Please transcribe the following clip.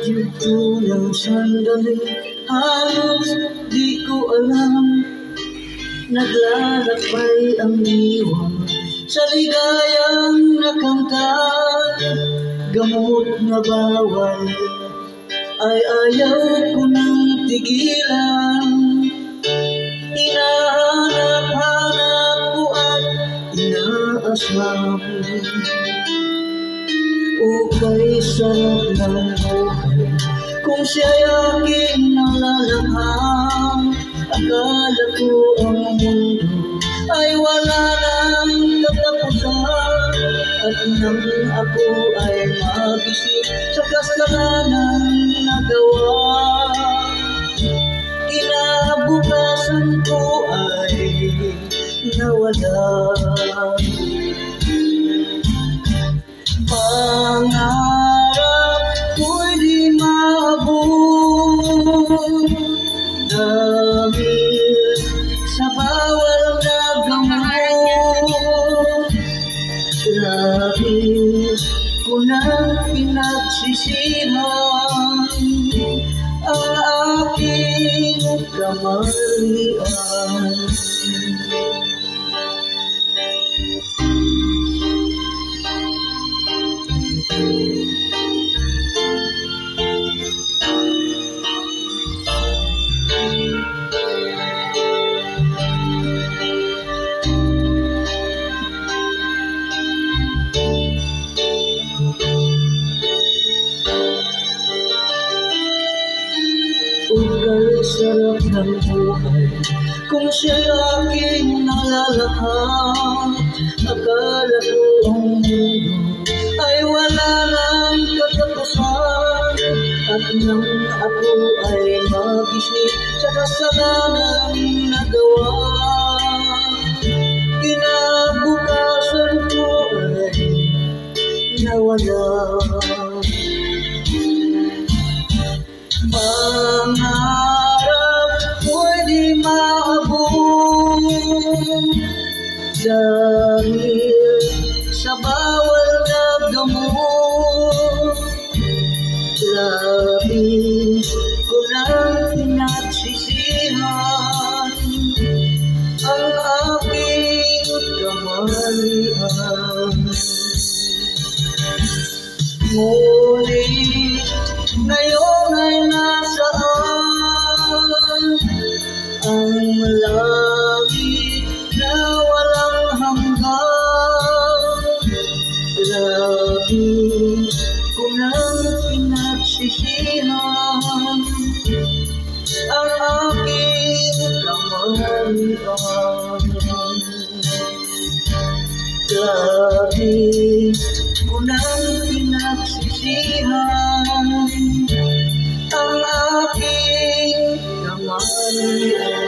Dito ng sandali, halos di ko alam. Naglalakbay ang iwan sa ligayang nakamtan. Gamot na bawal ay ayaw ko nang tigilan. Hinahanap-hanap ko at inaasam. Ukay sarap ng buhay kung siya'y aking nalalaman. Akala ko ang mundo ay wala nang katapusan. At nang ako ay magising sa kasalanan nagawa, kinabukasan ko ay nawala. Pangarap ko'y di maabot dahil sa bawal na gamot. Labis ko nang pinagsisihan ang aking kamalian. Ukay sarap ng buhay kung siya'y aking nalalahan. Akala ko ang mundo ay wala nang katapusan. At nang ako ay magising sa kasalanan nagawa, kinabukasan ko ay nawala. Pangarap ko'y di maabot dahil sa bawal na gamot. Labis ko nang pinagsisihan ang aking kamalian. Ngunit ngayon ay nasaan ang langit na walang hanggan? Labis ko nang pinagsisihan ang aking kamalian. Labis ko nang pinagsisihan ang aking kamalian.